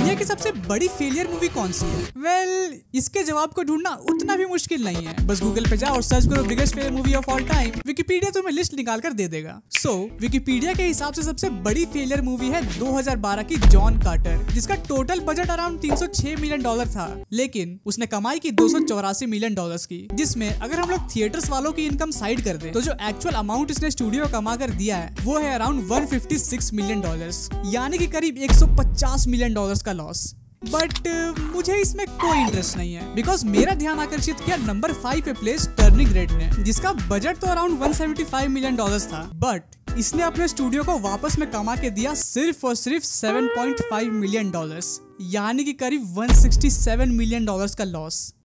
Wikipedia की सबसे बड़ी फेलियर मूवी कौन सी है? वेल, इसके जवाब को ढूंढना उतना भी मुश्किल नहीं है। बस गूगल पे जाओ और सर्च करो biggest failure movie of all time. Wikipedia तुम्हें लिस्ट निकाल कर दे देगा। विकिपीडिया के हिसाब से सबसे बड़ी फेलियर मूवी है 2012 की जॉन कार्टर, जिसका टोटल बजट अराउंड $306 मिलियन था, लेकिन उसने कमाई की $284 मिलियन की, जिसमें अगर हम लोग थिएटर्स वालों की इनकम साइड कर दें तो जो एक्चुअल अमाउंट इसने स्टूडियो कमा कर दिया है वो है अराउंड $156 मिलियन, यानी कि करीब $150 मिलियन का लॉस। बट मुझे इसमें कोई इंटरेस्ट नहीं है, बिकॉज मेरा ध्यान आकर्षित किया नंबर 5 पे प्लेस टर्निंग रेड ने, जिसका बजट तो अराउंड $175 मिलियन था, बट इसने अपने स्टूडियो को वापस में कमा के दिया सिर्फ और सिर्फ $7.5 मिलियन, यानी कि करीब $167 मिलियन का लॉस।